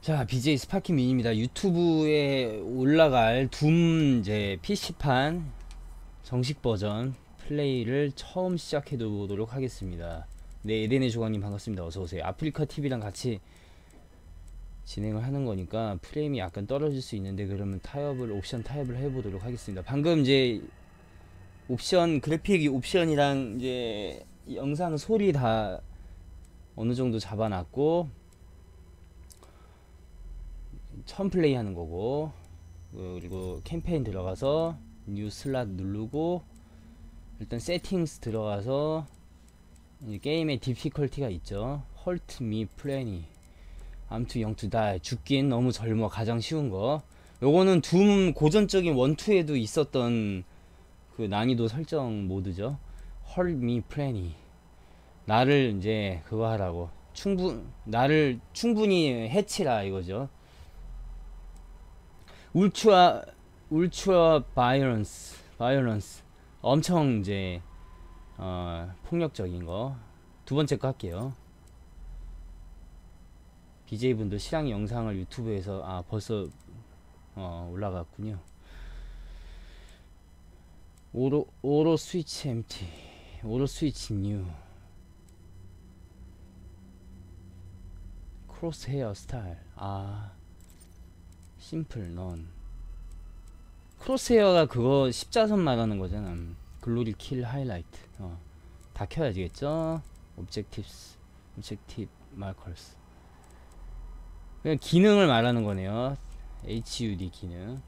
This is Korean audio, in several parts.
자, BJ 스파키 민입니다. 유튜브에 올라갈 둠 이제 PC판 정식 버전 플레이를 처음 시작해 보도록 하겠습니다. 네, 에덴의 조각님 반갑습니다. 어서오세요. 아프리카 TV랑 같이 진행을 하는 거니까 프레임이 약간 떨어질 수 있는데, 그러면 옵션 타협을 해보도록 하겠습니다. 방금 이제 옵션, 그래픽 옵션이랑 이제 영상 소리 다 어느 정도 잡아놨고, 처음 플레이 하는 거고, 그리고 캠페인 들어가서 뉴 슬롯 누르고, 일단 세팅스 들어가서 게임의 디피컬티가 있죠. 헐트 미 플래니 I'm too young to die. 죽긴 너무 젊어. 가장 쉬운 거. 요거는 둠 고전적인 1, 2에도 있었던 그 난이도 설정 모드죠. 헐트 미 플래니, 나를 이제 그거 하라고, 나를 충분히 해치라 이거죠. 울트라 바이런스 엄청 이제 폭력적인 거. 두 번째 거 할게요. BJ분들 실황 영상을 유튜브에서 벌써 올라갔군요. 오로 스위치 엠티, 오로 스위치 뉴, 크로스 헤어 스타일, 심플 넌. 크로스헤어가 그거 십자선 말하는 거잖아. 글로리 킬 하이라이트. 다 켜야 되겠죠. 오브젝티브 마커스. 그냥 기능을 말하는 거네요. HUD 기능.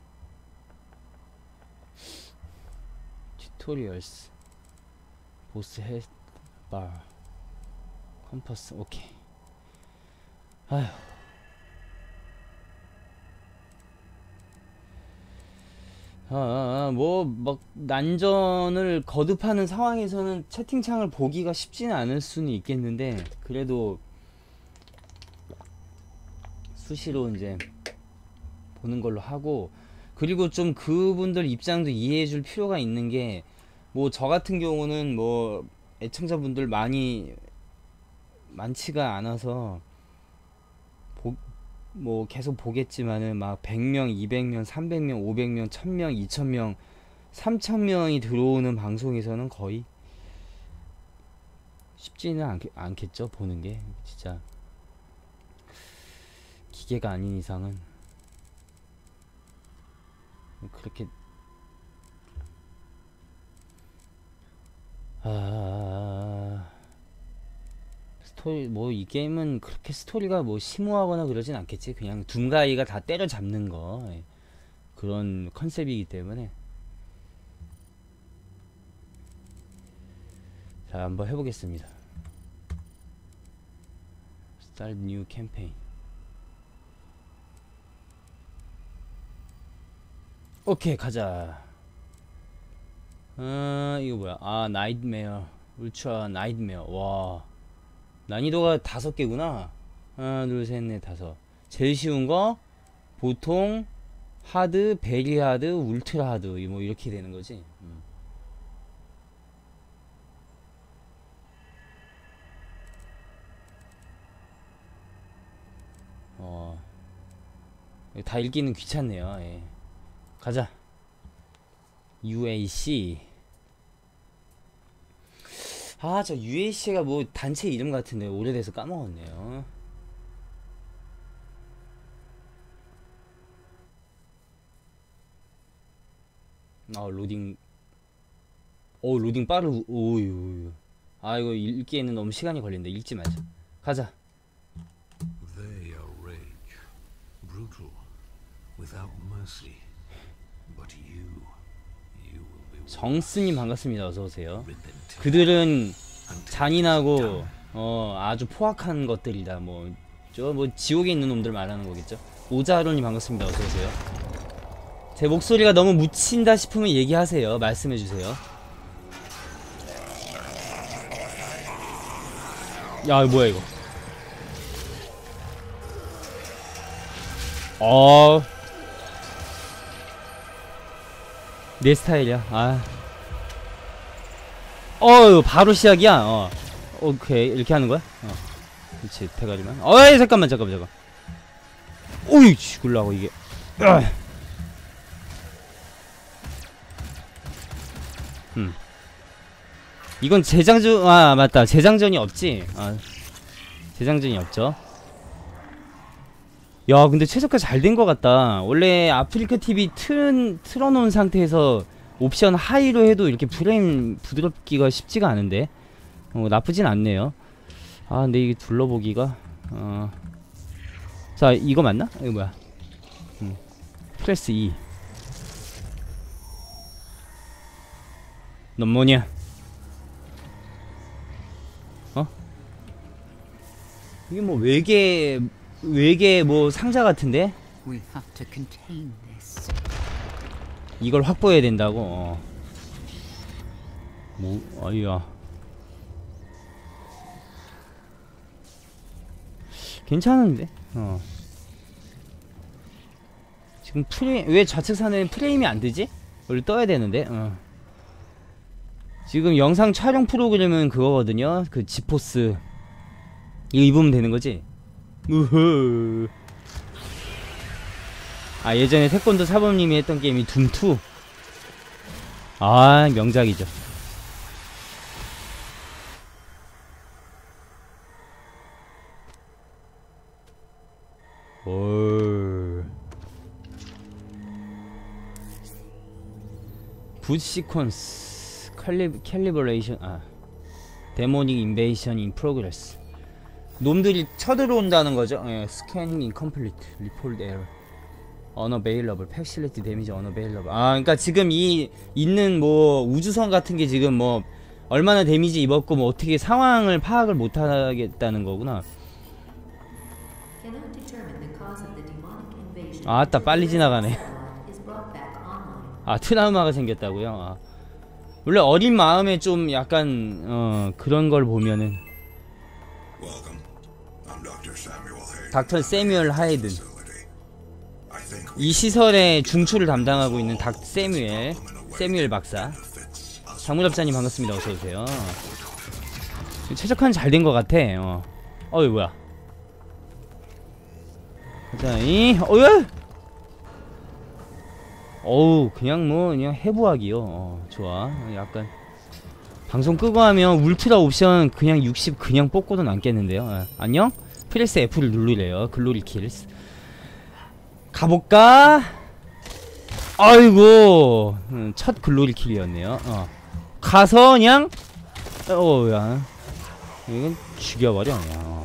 튜토리얼스, 보스 헤드바, 컴퍼스. 오케이. 아휴, 뭐 막 난전을 거듭하는 상황에서는 채팅창을 보기가 쉽지는 않을 수는 있겠는데, 그래도 수시로 이제 보는 걸로 하고, 그리고 좀 그분들 입장도 이해해 줄 필요가 있는 게, 뭐 저 같은 경우는 뭐 애청자분들 많지가 않아서 뭐 계속 보겠지만은, 막 100명, 200명, 300명, 500명, 1000명, 2000명, 3000명이 들어오는 방송에서는 거의 쉽지는 않겠죠. 보는 게 진짜 기계가 아닌 이상은. 그렇게 스토리, 뭐 이 게임은 그렇게 스토리가 뭐 심오하거나 그러진 않겠지. 그냥 둠가이가 다 때려잡는 거, 그런 컨셉이기 때문에. 자, 한번 해보겠습니다. Start new campaign. 오케이, 가자. 이거 뭐야? 나이트메어, 울트라 나이트메어. 와, 난이도가 5개구나. 하나, 둘, 셋, 넷, 다섯. 제일 쉬운 거, 보통, 하드, 베리 하드, 울트라 하드, 뭐 이렇게 되는 거지. 다 읽기는 귀찮네요. 예. 가자. UAC. 저 UAC가 뭐 단체 이름 같은데 오래돼서 까먹었네요. 로딩. 로딩 빠르. 오유. 이거 읽기에는 너무 시간이 걸린다. 읽지 말자. 가자. They are rage, brutal, without mercy. But you will be. 정스님 반갑습니다. 어서오세요. 그들은 잔인하고 아주 포악한 것들이다. 뭐 지옥에 있는 놈들 말하는 거겠죠. 오자로님 반갑습니다. 어서오세요. 제 목소리가 너무 묻힌다 싶으면 얘기하세요. 말씀해주세요. 야, 뭐야 이거. 내 스타일이야. 바로 시작이야. 오케이, 이렇게 하는 거야? 그렇지, 대가리만. 잠깐만. 오이 죽을라고 이게. 이건 재장전, 아 맞다, 재장전이 없지. 아 재장전이 없죠. 야 근데 최저가 잘 된 것 같다. 원래 아프리카 TV 틀어놓은 상태에서 옵션 하이로 해도 이렇게 프레임 부드럽기가 쉽지가 않은데 나쁘진 않네요. 아 근데 이게 둘러보기가 자 이거 맞나? 이거 뭐야? 프레스 2. 넌 뭐냐? 이게 뭐 외계 뭐 상자 같은데? We have to contain this. 이걸 확보해야 된다고. 뭐 아이야. 괜찮은데? 지금 왜 좌측산에 프레임이 안 뜨지? 원래 떠야 되는데. 지금 영상 촬영 프로그램은 그거거든요. 그 지포스. 이거 입으면 되는 거지? 우흐. 아 예전에 태권도 사범님이 했던 게임이 둠2. 아 명작이죠. 올. 붓 시퀀스 캘리브레이션. 아 데모닉 인베이션 인 프로그레스. 놈들이 쳐들어온다는 거죠. 예, 스캐닝 인컴플리트 리폴드 에러 언어베일러블 팩실리티 데미지 언어베일러블. 아 그러니까 지금 이 있는 뭐 우주선 같은 게 지금 뭐 얼마나 데미지 입었고 뭐 어떻게 상황을 파악을 못 하겠다는 거구나. 아따 빨리 지나가네. 아 트라우마가 생겼다고요? 아. 원래 어린 마음에 좀 약간 그런 걸 보면은 닥터 세뮤얼 하이든. 이 시설의 중추를 담당하고 있는 세뮤엘 박사. 장무잡자님 반갑습니다. 어서오세요. 최적화는 잘 된 것 같아. 어이 뭐야. 자, 어우 그냥 뭐 그냥 해부하기요. 좋아. 약간 방송 끄고 하면 울트라 옵션 그냥 60 그냥 뽑고도 남겠는데요. 안녕? 프레스 F를 누르래요. 글로리 킬스. 가볼까? 아이고 첫 글로리 킬이었네요. 가서 그냥 야 이건 죽여버려 그냥.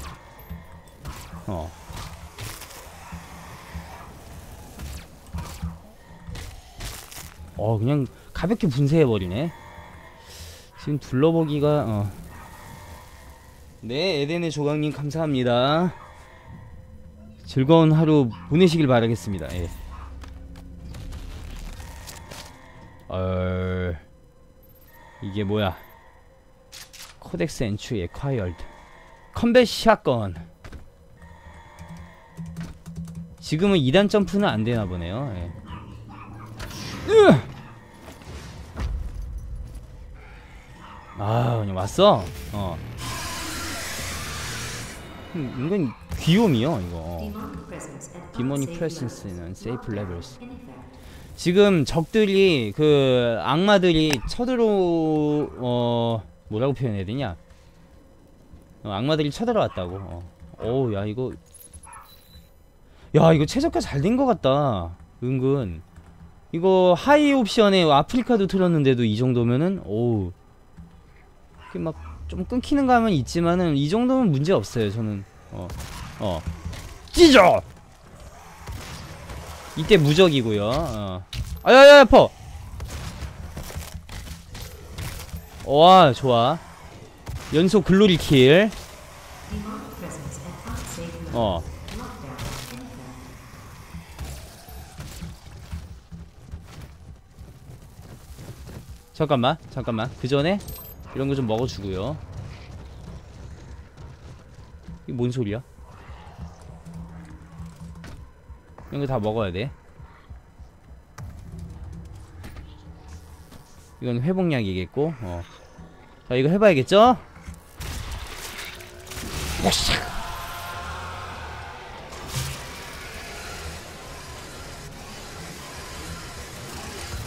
그냥 가볍게 분쇄해버리네. 지금 둘러보기가 네 에덴의 조각님 감사합니다. 즐거운 하루 보내시길 바라겠습니다. 예. 이게 뭐야? 코덱스 엔츄 에콰이얼드 컴뱃 샷건. 지금은 2단 점프는 안 되나 보네요. 예. 아 그냥 왔어. 이건 귀요미요 이거. 디모닉 프레센스는 세이프 레벨스. 지금 적들이 그 악마들이 뭐라고 표현해야 되냐? 악마들이 쳐들어왔다고. 어우 야 이거 최저가 잘 된 것 같다. 은근 이거 하이 옵션에 아프리카도 틀었는데도 이 정도면은 오우 막 좀 끊기는 감은 있지만은 이 정도면 문제 없어요. 저는 찢어. 이때 무적이고요. 아야야 아파. 와 좋아. 연속 글로리 킬. 잠깐만 그 전에 이런 거 좀 먹어주고요. 이게 뭔 소리야? 이런 거 다 먹어야 돼. 이건 회복약이겠고. 자 이거 해봐야겠죠?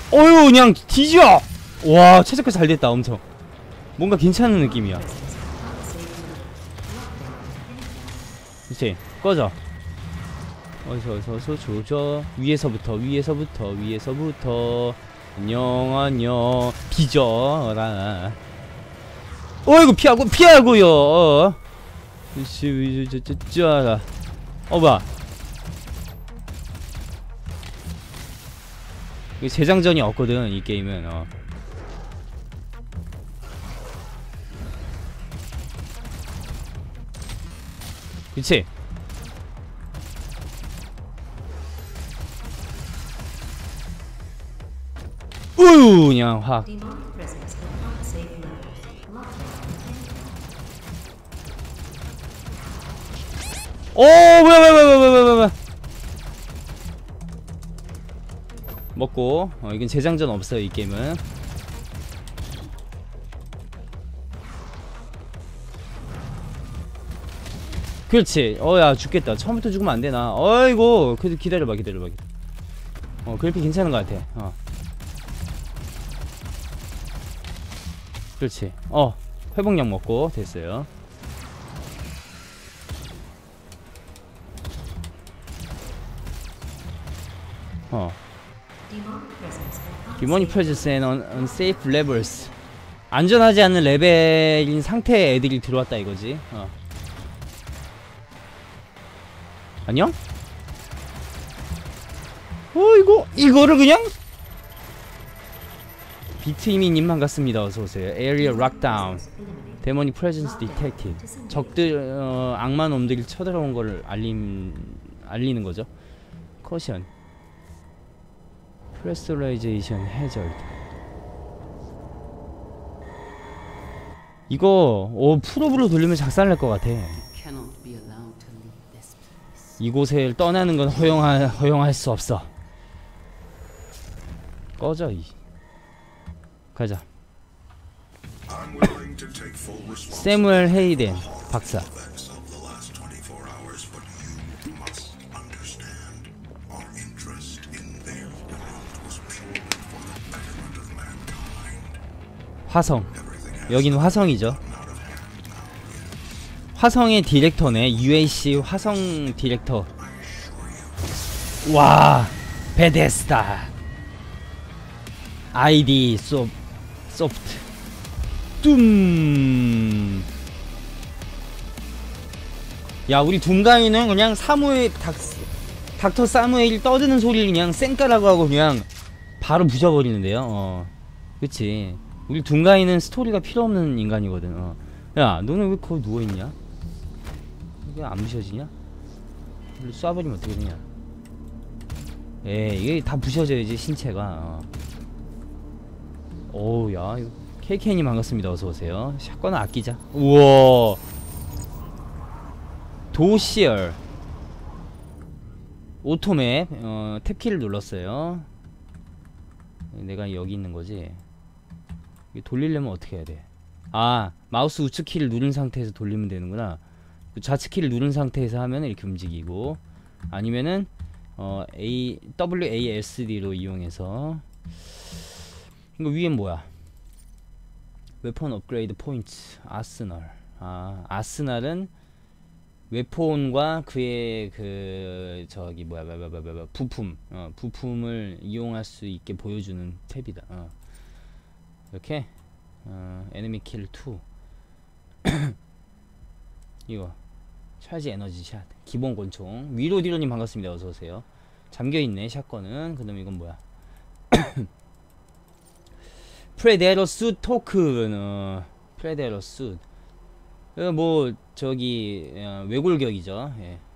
어휴 그냥 뒤져. 와 최적화 잘 됐다. 엄청 뭔가 괜찮은 느낌이야. 그치 꺼져. 어서 조져. 위에서부터 안녕 뒤져라. 어이구 피하고요. 쩌라. 뭐야 이게 재장전이 없거든 이 게임은. 그치 우유 그냥 확. 오 뭐야 먹고. 이건 재장전 없어요 이 게임은. 그렇지. 야 죽겠다. 처음부터 죽으면 안되나. 어이구 그래도 기다려봐. 그래픽 괜찮은 것 같아. 그렇지. 회복약 먹고 됐어요. Demonic presence and unsafe levels. 안전하지 않은 레벨인 상태의 애들이 들어왔다 이거지. 안녕? 이거를 그냥? 비트이미님 반갑습니다. 어서오세요. Area Lockdown. Demonic presence detected. 적들, 악마 놈들이 쳐들어온 거를 알리는 거죠. Caution. Pressurization hazard. 이거 풀업으로 돌리면 작살날 것 같아. 이곳을 떠나는 건 허용할 수 없어. 꺼져 가자. 세무엘 헤이덴 박사. 화성. 여긴 화성이죠. 화성의 디렉터네. UAC 화성 디렉터. 와 베데스다. ID 소프트 둠. 야 우리 둠가이는 그냥 사무엘 닥터 사무엘이 떠드는 소리를 그냥 쌩까라고 하고 그냥 바로 부셔버리는데요. 그치. 우리 둠가이는 스토리가 필요없는 인간이거든. 야 너는 왜 거기 누워있냐? 왜 안 부셔지냐? 쏴버리면 어떻게 되냐? 이게 다 부셔져야지 신체가. 오우 야 이거 KK님 반갑습니다. 어서오세요. 샷건은 아끼자. 우와 도시얼 오토맵. 탭키를 눌렀어요. 내가 여기 있는거지. 돌리려면 어떻게 해야돼? 마우스 우측키를 누른 상태에서 돌리면 되는구나. 좌측키를 누른 상태에서 하면 이렇게 움직이고, 아니면은 WASD로 이용해서. 이거 위엔 뭐야? 웨폰 업그레이드 포인트 아스널. 아스날은 웨폰과 그의 부품을 이용할 수 있게 보여주는 탭이다. 이렇게 에너미 킬 2. 이거 찰지 에너지 샷 기본 권총. 위로 디로님 반갑습니다. 어서오세요. 잠겨있네 샷건은. 그 다음에 이건 뭐야? 프레데러 수 토큰. 프레데러 수 뭐 저기 외골격이죠.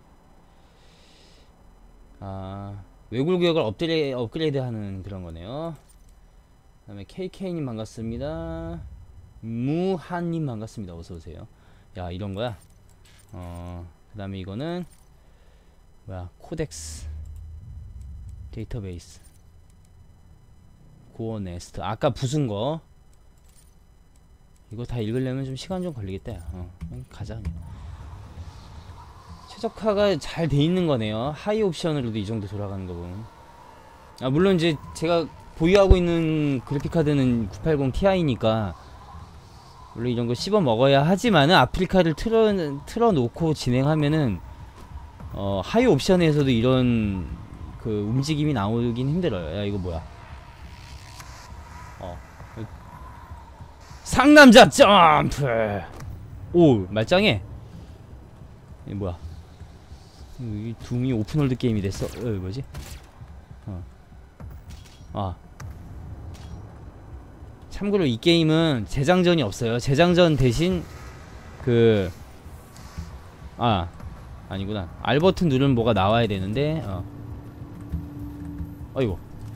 외골격을 업그레이드 하는 그런 거네요. 그 다음에 KK님 반갑습니다. 무한님 반갑습니다. 어서오세요. 야 이런 거야. 그 다음에 이거는 뭐야? 코덱스 데이터베이스 고어 네스트. 아까 부순 거 이거 다 읽으려면 좀 시간 좀 걸리겠다. 그냥 가자 그냥. 최적화가 잘 돼 있는 거네요. 하이 옵션으로도 이 정도 돌아가는 거 보면. 물론 이제 제가 보유하고 있는 그래픽카드는 980 Ti니까 물론 이런 거 씹어 먹어야 하지만은 아프리카를 틀어놓고 진행하면은 하이 옵션에서도 이런 그 움직임이 나오긴 힘들어요. 야, 이거 뭐야? 상남자 점프! 오, 말짱해! 이게 뭐야? 이 둠이 오픈월드 게임이 됐어. 뭐지? 참고로 이 게임은 재장전이 없어요. 재장전 대신 아니구나. R 버튼 누르면 뭐가 나와야 되는데 어이구.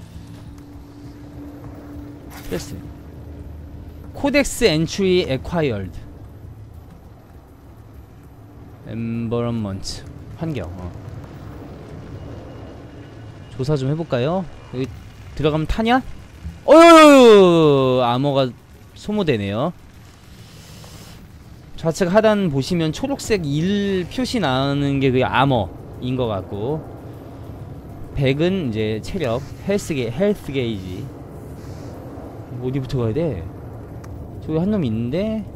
됐어. 코덱스 엔트리 액콰이어드 엔버런먼트 환경. 조사 좀 해볼까요? 여기 들어가면 타냐? 어휴, 암호가 소모되네요. 좌측 하단 보시면 초록색 1 표시 나오는 게 그 암호인 것 같고, 100은 이제 체력, 헬스 게이지. 어디부터 가야 돼? 저기 한 놈 있는데?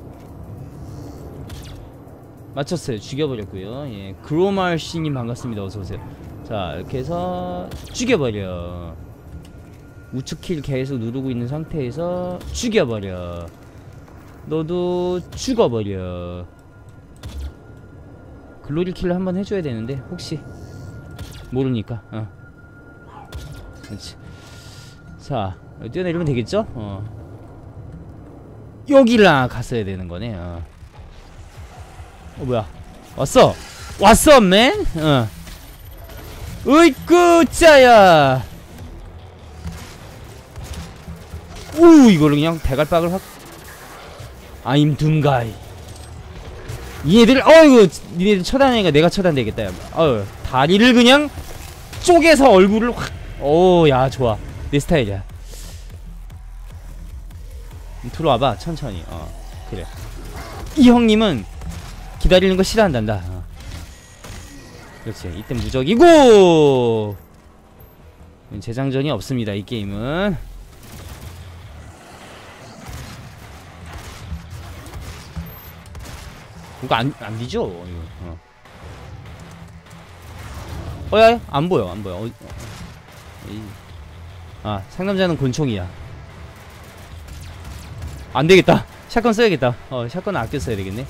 맞췄어요. 죽여버렸고요. 예, 그로말씨님 반갑습니다. 어서오세요. 자, 이렇게 해서 죽여버려. 우측 킬 계속 누르고 있는 상태에서 죽여버려. 너도 죽어버려. 글로리 킬을 한번 해줘야 되는데 혹시 모르니까. 그렇지. 자, 뛰어내리면 되겠죠? 여기라 갔어야 되는 거네. 뭐야? 왔어 맨? 으이구 짜야. 우, 이거를 그냥 대갈박을 확. I'm 둠가이. 얘들 이거 니네들 쳐다내니까 내가 쳐다내겠다. 야. 다리를 그냥 쪼개서 얼굴을 확. 야, 좋아. 내 스타일이야. 들어와봐 천천히. 그래. 이 형님은 기다리는 거 싫어한단다. 그렇지. 이때 무적이고 재장전이 없습니다. 이 게임은. 이거 안 뒤져 이거. 야, 안 보여. 상남자는 곤충이야. 안 되겠다. 샷건 써야겠다. 샷건 아껴 써야 되겠네.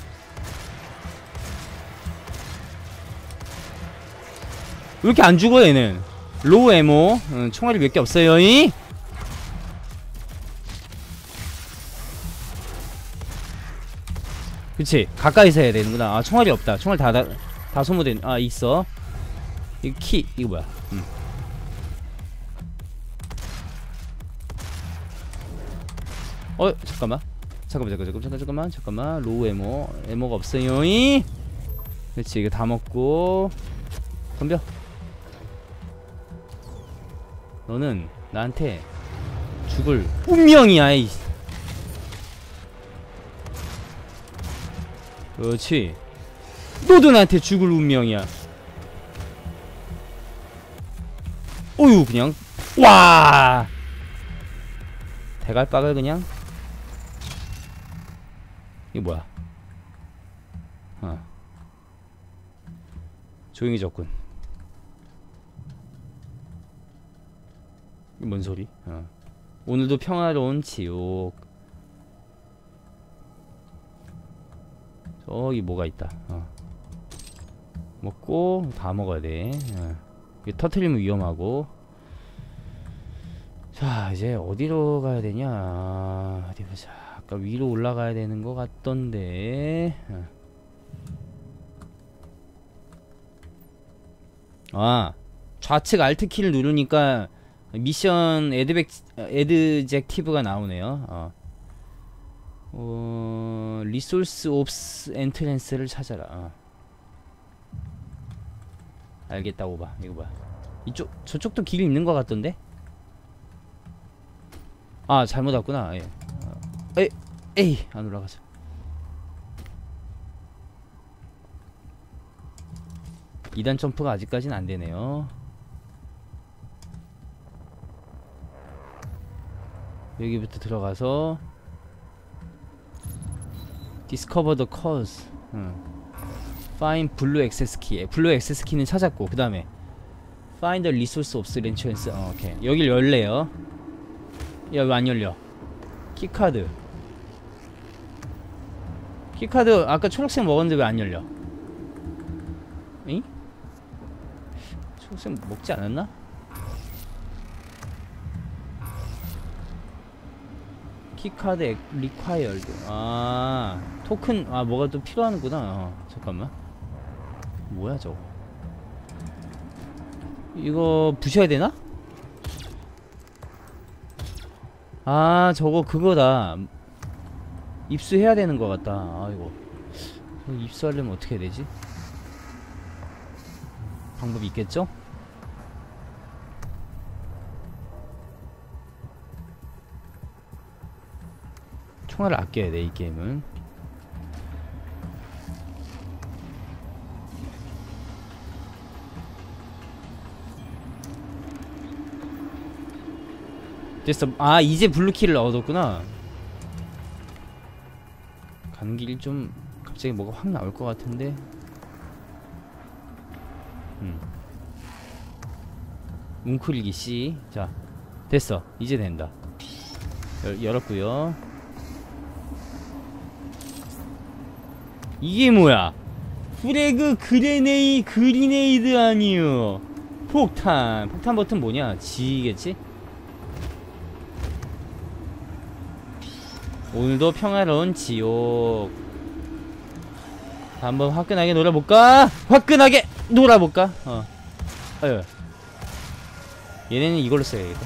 왜 이렇게 안 죽어 얘는? 로우 에모. 총알이 몇 개 없어요. 그치, 가까이서 해야 되는구나. 총알이 없다. 총알 다 소모된. 있어. 이거 키, 이거 뭐야? 잠깐만. 로우 에모가 없어요. 그렇지, 이거 다 먹고 덤벼. 너는 나한테 죽을 운명이야. 그렇지. 너도 나한테 죽을 운명이야. 어휴, 그냥 와, 대갈박을 그냥. 이게 뭐야? 조용해졌군. 이게 뭔 소리? 오늘도 평화로운 지옥. 저기 뭐가 있다. 먹고 다 먹어야 돼. 이게 터트리면 위험하고. 자, 이제 어디로 가야 되냐? 어디 보자. 아까 위로 올라가야 되는 것 같던데. 좌측 알트 키를 누르니까 미션 에드젝티브가 나오네요. 리소스 옵스 엔트랜스를 찾아라. 알겠다고 봐. 이거 뭐야? 저쪽도 길이 있는 것 같던데? 잘못 왔구나. 에이, 안 올라가서. 이단 점프가 아직까지는 안 되네요. 여기부터 들어가서 Discover the cause. Find blue access key. 블루 액세스 키는 찾았고, 그 다음에 Find the resource of the entrance. 오케이. 여길 열래요. 야, 왜 안 열려? 키카드. 키카드 아까 초록색 먹었는데 왜 안 열려? 응? 초록색 먹지 않았나? 키카드 리콰이어드. 아, 토큰. 아, 뭐가 또 필요하는구나. 잠깐만. 뭐야 저거? 이거 부셔야 되나? 아, 저거 그거다. 입수해야 되는 것 같다. 아이고, 입수하려면 어떻게 해야 되지? 방법이 있겠죠? 총알을 아껴야 돼, 이 게임은. 됐어. 아, 이제 블루키를 얻었구나. 가는 길 좀 갑자기 뭐가 확 나올 것 같은데. 웅크리기 C. 자, 됐어. 이제 된다. 열었구요. 이게 뭐야? 프레그 그리네이드 아니요. 폭탄 버튼 뭐냐? G겠지? 오늘도 평화로운 지옥. 한번 화끈하게 놀아볼까? 화끈하게 놀아볼까? 아유, 얘네는 이걸로 써야겠다.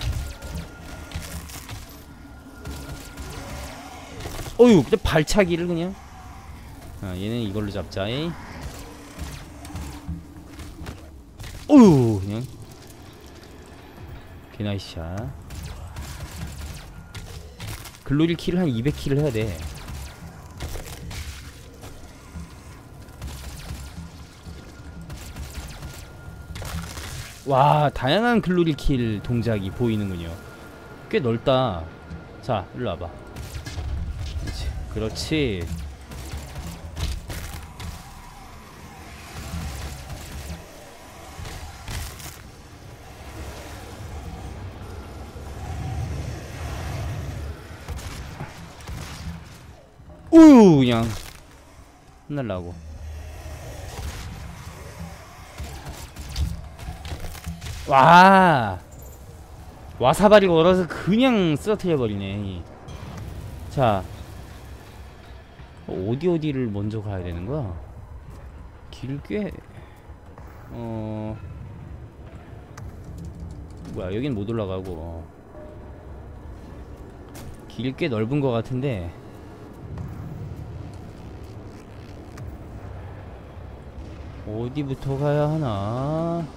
어휴, 근데 발차기를 그냥. 얘는 이걸로 잡자이. 어휴, 그냥 개나이스샷. 글로리 킬을 한 200킬을 해야 돼. 와, 다양한 글로리 킬 동작이 보이는군요. 꽤 넓다. 자, 일로 와봐. 그렇지, 그렇지. 우유, 그냥 혼날라고. 와, 와사바리가 얼어서 그냥 쓰러뜨려 버리네. 자, 어디를 먼저 가야 되는 거야? 길 꽤 뭐야, 여긴 못 올라가고. 길 꽤 넓은 것 같은데. 어디부터 가야 하나?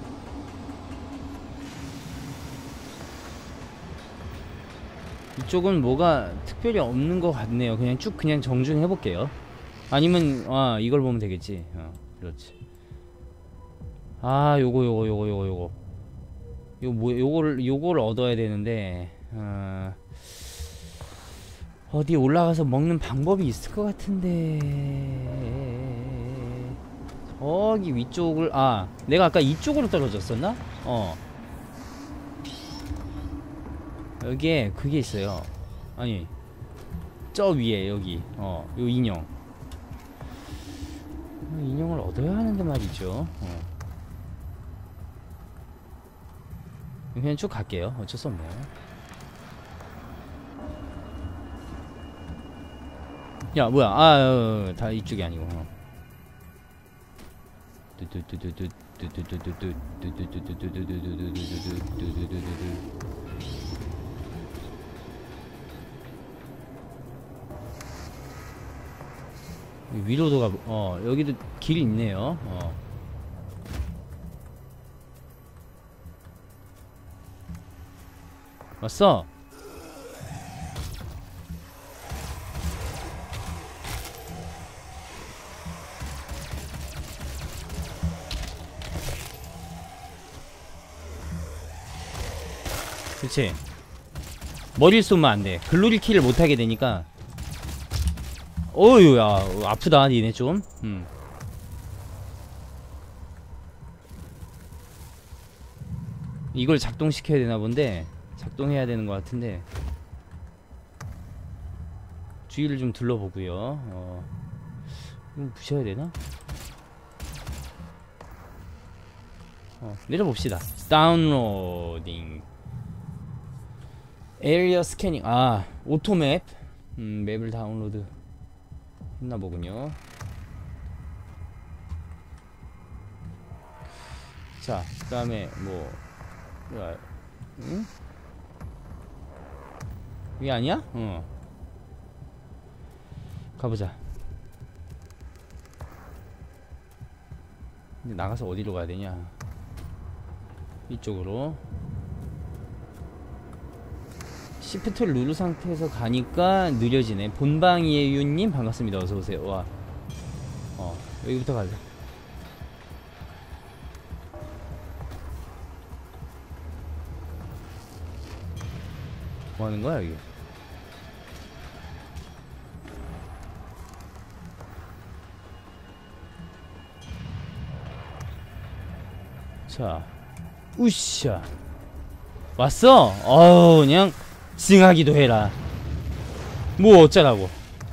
이쪽은 뭐가 특별히 없는 것 같네요. 그냥 쭉 그냥 정중해 볼게요. 아니면 이걸 보면 되겠지. 그렇지. 아, 요거 요거를 얻어야 되는데, 어디 올라가서 먹는 방법이 있을 것 같은데. 저기 위쪽을, 내가 아까 이쪽으로 떨어졌었나? 여기에 그게 있어요. 아니, 저 위에 여기 요 인형. 인형을 얻어야 하는데 말이죠. 그냥 쭉 갈게요. 어쩔 수 없네요. 야, 뭐야? 다 이쪽이 아니고. 위로도 가. 여기도 길이 있네요. 왔어. 그치. 머리를 쏘면 안돼. 글로리 킬을 못하게 되니까. 어휴, 야, 아프다 니네 좀. 이걸 작동시켜야 되나 본데. 작동해야 되는 것 같은데. 주위를 좀 둘러보고요. 이거 부셔야 되나? 내려봅시다. 다운로딩. 에리어 스캐닝. 아, 오토맵. 맵을 다운로드 했나 보군요. 자, 그 다음에 뭐 응? 이게 아니야? 가보자. 근데 나가서 어디로 가야 되냐? 이쪽으로. 시프트를 누른 상태에서 가니까 느려지네. 본방이에유님 반갑습니다. 어서오세요. 와. 여기부터 가자. 뭐 하는 거야, 여기? 자, 우샤. 왔어? 그냥 징하기도 해라. 뭐 어쩌라고?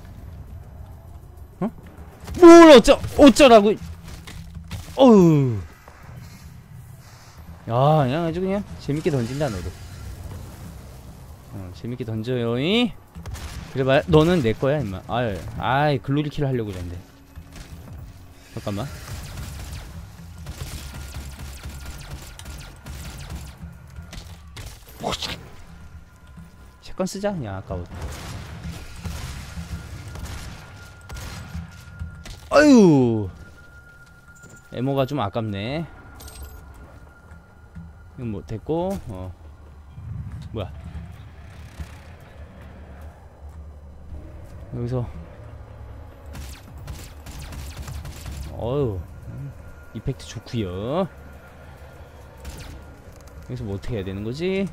뭘 어쩌라고? 어우. 야, 그냥 아주 그냥 재밌게 던진다 너도. 재밌게 던져요이. 그래봐야 너는 내 거야 임마. 아이 글로리킬 하려고 그랬는데. 잠깐만. 샷건 쓰자 그냥. 아까워. 아유, 에모가 좀 아깝네. 이건 뭐 됐고. 뭐야 여기서. 어우, 이펙트 좋구요. 여기서 뭐 어떻게 해야 되는 거지?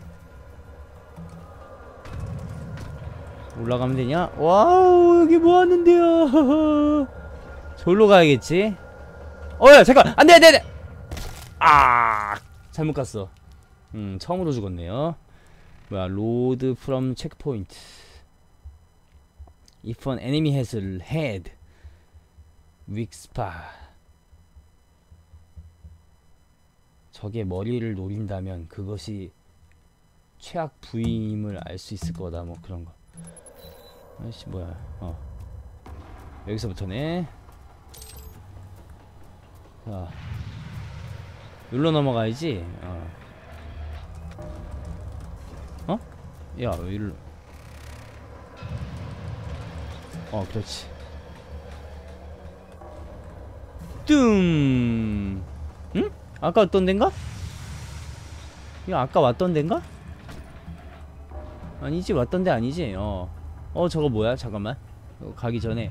올라가면 되냐? 와우, 여기 뭐 하는데요? 저기로 가야겠지? 야, 잠깐! 안 돼, 안 돼, 안 돼! 잘못 갔어. 처음으로 죽었네요. 뭐야, 로드 from checkpoint. If an enemy has a head, weak spot. 적의 머리를 노린다면 그것이 최악 부위임을 알 수 있을 거다. 뭐 그런 거. 아이씨, 뭐야. 여기서부터네. 자, 눌러 넘어가야지. 야, 왜 일로. 그렇지. 뚱. 응? 아까 왔던 데인가? 이거 아까 왔던 데인가? 아니지, 왔던 데 아니지. 저거 뭐야? 잠깐만. 가기 전에.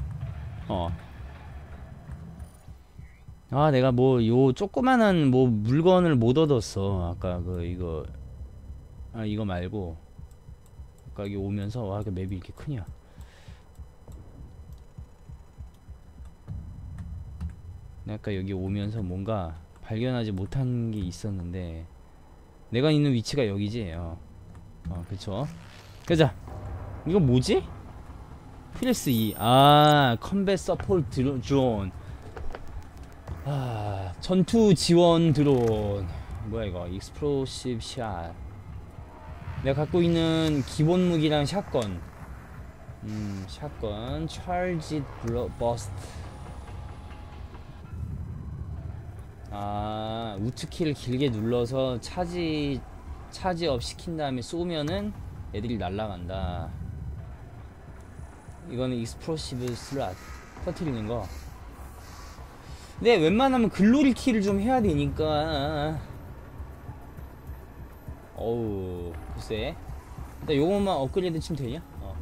내가 뭐 요 조그만한 뭐 물건을 못 얻었어. 아까 이거. 이거 말고 아까 여기 오면서. 그 맵이 이렇게 크냐. 아까 여기 오면서 뭔가 발견하지 못한 게 있었는데, 내가 있는 위치가 여기지. 그쵸. 가자. 이거 뭐지? 프레스 2. 컴뱃 서포트 드론. 전투 지원 드론. 뭐야 이거? 익스플로시브 샷. 내가 갖고 있는 기본 무기랑 샷건. 샷건 찰지 버스트. 우측키를 길게 눌러서 차지업 시킨 다음에 쏘면은 애들이 날아간다. 이거는 익스플로시브 슬롯 터트리는 거. 근데 웬만하면 글로리 키를 좀 해야 되니까. 어우, 글쎄. 일단 요것만 업그레이드 치면 되냐?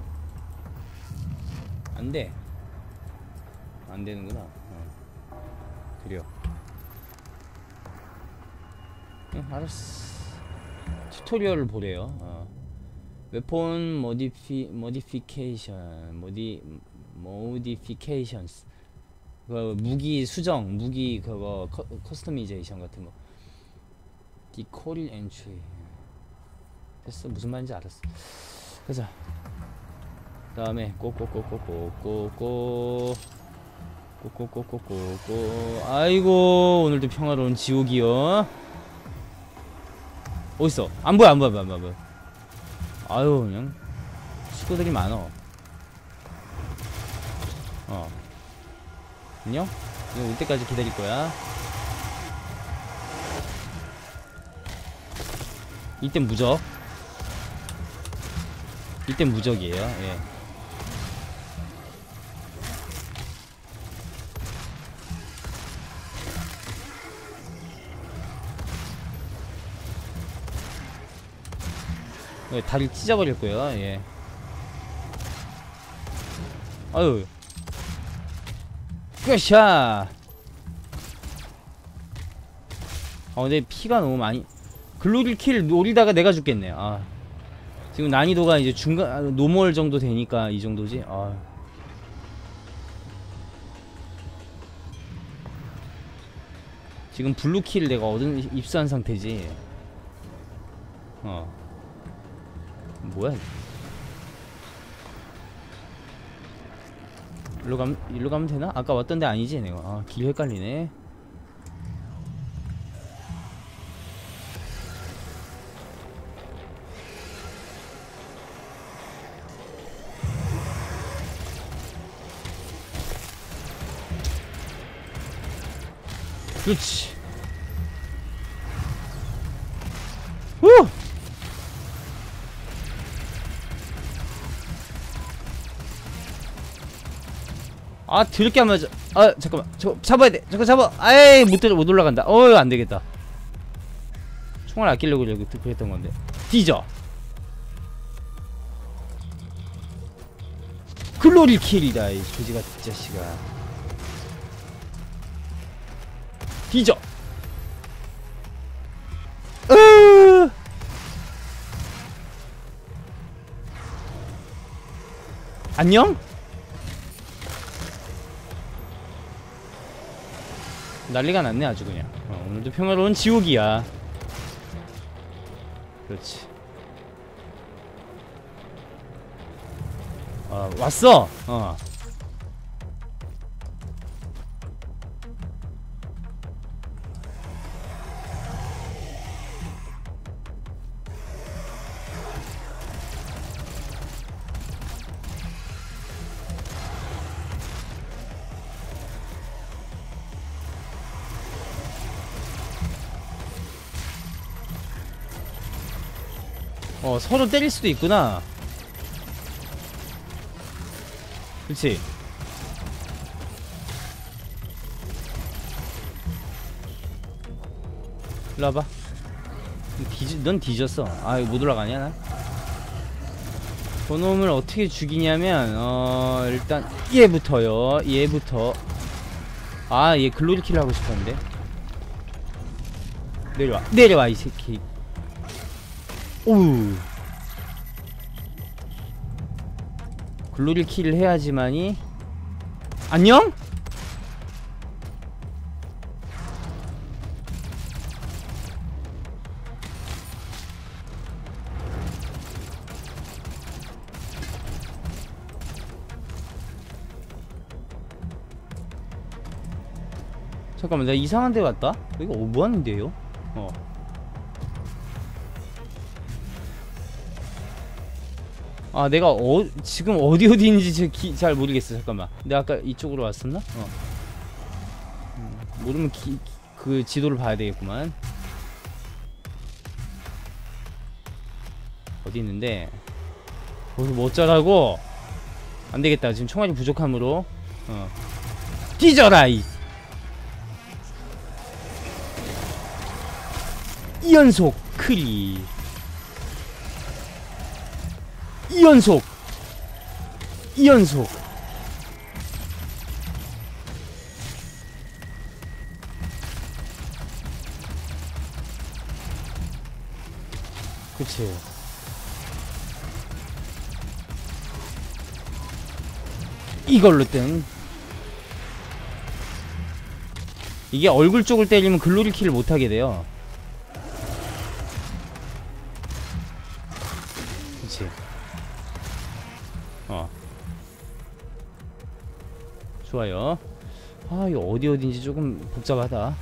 안돼. 안되는구나. 그래요. 응, 알았어. 튜토리얼을 보래요. 웨폰 모디피케이션스 그 무기 수정, 무기 그거 커스터미제이션 같은 거. 디코릴 엔트리. 됐어. 무슨 말인지 알았어. 가자. 다음에 꼬꼬꼬꼬꼬꼬꼬 아이고 오늘도 평화로운 지옥이요. 어딨어? 안 보여. 아유 그냥 식구들이 많어. 안녕? 이거 올 때까지 기다릴 거야. 이땐 무적. 이땐 무적이에요. 예. 다리를 찢어버릴 거예요. 예. 아유. 으쌰. 근데 피가 너무 많이. 글로리 킬 노리다가 내가 죽겠네. 지금 난이도가 이제 중간 노멀 정도 되니까 이 정도지. 지금 블루 킬 내가 입수한 상태지. 뭐야? 일로 가면 되나? 아까 왔던 데 아니지 내가. 길 헷갈리네. 그렇지. 후! 드럽게 안 맞아. 잠깐만. 저거 잡아야 돼. 저거 잡아. 아이, 못 올라간다. 안 되겠다. 총알 아끼려고 그랬던 건데. 뒤져. 글로리 킬이다, 이 조지가 자식아. 뒤져. 안녕? 난리가 났네 아주 그냥. 오늘도 평화로운 지옥이야. 그렇지. 왔어. 서로 때릴 수도 있구나. 그치? 일로 와봐. 넌 뒤졌어. 이거 못 올라가냐 나? 저놈을 어떻게 죽이냐면 일단 얘부터요. 얘부터. 얘 글로리 킬 하고 싶었는데. 내려와 이 새끼. 오우. 글로리 킬을 해야지만이. 안녕? 잠깐만, 내가 이상한 데 왔다? 이거 뭐 하는데요? 내가 지금 어디 있는지 잘 모르겠어. 잠깐만. 내가 아까 이쪽으로 왔었나? 모르면 그 지도를 봐야 되겠구만. 어디 있는데? 거기서 뭐 어쩌라고? 안 되겠다. 지금 총알이 부족함으로. 뒤져라 이 연속 크리. 이연속 그치. 이걸로 뜬. 이게 얼굴 쪽을 때리면 글로리 킬을 못하게 돼요. 그치. 좋아요. 아, 이거 어딘지 조금 복잡하다.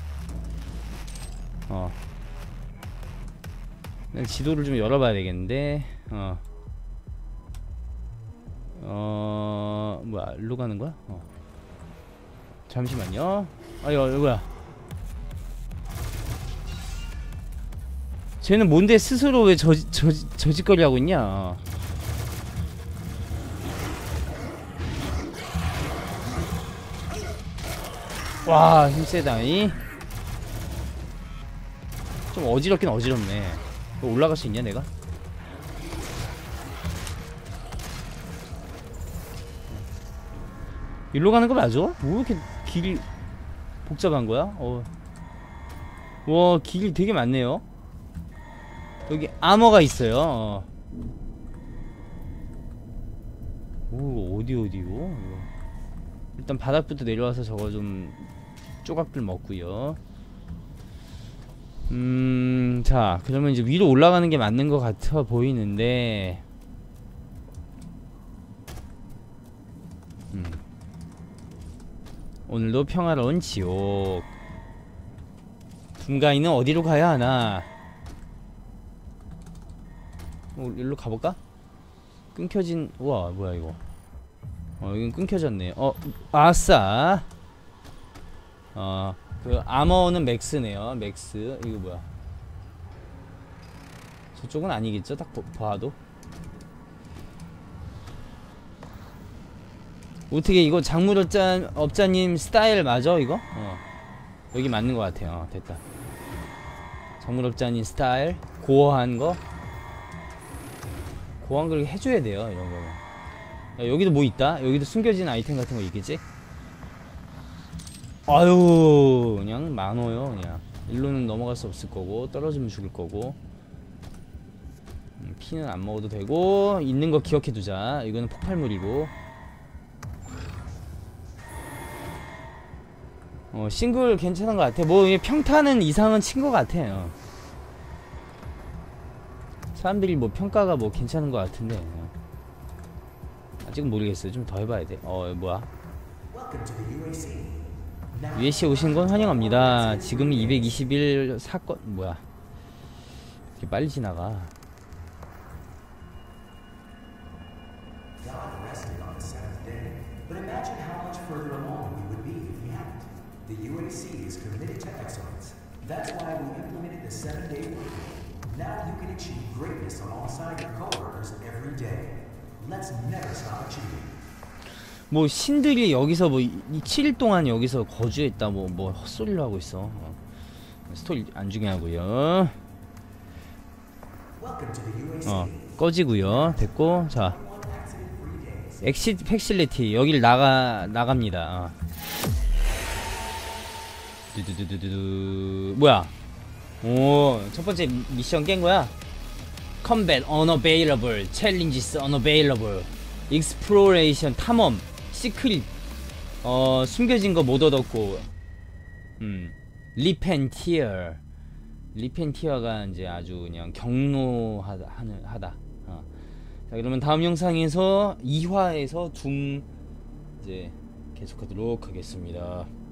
지도를 좀 열어봐야 되겠는데. 뭐야, 일로 가는 거야? 잠시만요. 이거 뭐야? 쟤는 뭔데 스스로 왜 저짓거리 하고 있냐? 와, 힘세다이. 좀 어지럽긴 어지럽네. 올라갈 수 있냐, 내가? 일로 가는 거 맞아? 뭐 이렇게 길이 복잡한 거야? 와, 길이 되게 많네요. 여기 아머가 있어요. 오, 어디요? 일단 바닥부터 내려와서 저거 좀 조각들 먹고요. 자, 그러면 이제 위로 올라가는 게 맞는 것 같아 보이는데. 오늘도 평화로운 지옥. 둠가이는 어디로 가야 하나? 일로 가볼까? 끊겨진. 우와, 뭐야 이거. 여긴 끊겨졌네. 아싸. 그 아머는 맥스네요. 맥스. 이거 뭐야? 저쪽은 아니겠죠? 딱 봐도. 어떻게 이거 작물업자님 스타일 맞아 이거? 여기 맞는 것 같아요. 됐다. 작물업자님 스타일 고어한 거. 고어한 걸 해줘야 돼요. 이런 거. 야, 여기도 뭐 있다? 여기도 숨겨진 아이템 같은 거 있겠지? 아유, 그냥 많어요. 그냥 일로는 넘어갈 수 없을 거고, 떨어지면 죽을 거고. 피는 안 먹어도 되고, 있는 거 기억해 두자. 이거는 폭발물이고. 싱글 괜찮은 것 같아. 뭐 평타는 이상은 친 것 같아요. 사람들이 뭐 평가가 뭐 괜찮은 것 같은데 아직은 모르겠어요. 좀 더 해봐야 돼. 뭐야? UAC 오신 건 환영합니다. 지금 221 사건 뭐야? 이렇게 빨리 지나가. The UAC is committed to excellence. That's why we implemented the 7-day workweek. Now you can achieve greatness alongside your coworkers every day. Let's never stop achieving. 뭐 신들이 여기서 뭐 7일 동안 여기서 거주했다 뭐 헛소리를 하고 있어. 스토리 안 중요하고요. 꺼지고요. 됐고. 자, 엑시트 팩실리티 여길 나갑니다. 두두두두두. 뭐야? 오, 첫 번째 미션 깬 거야? Combat unavailable, challenges unavailable, exploration 탐험, 시크릿 숨겨진 거 못 얻었고, 리펜티어, 리펜티어가 이제 아주 그냥 경로하다. 자, 그러면 다음 영상에서 2화에서 이제 계속하도록 하겠습니다.